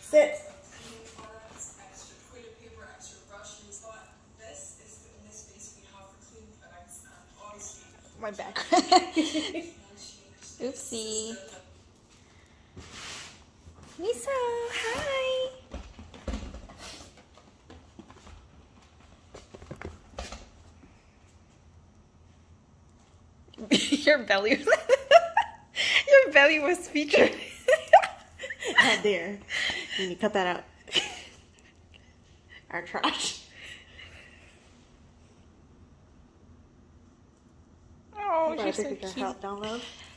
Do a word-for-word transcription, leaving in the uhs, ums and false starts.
Sit. My back. Oopsie. Lisa, hi. Your belly was your belly was featured. Not there. You need to cut that out. Our trash. Oh, you're you're so so cute. cute. Download.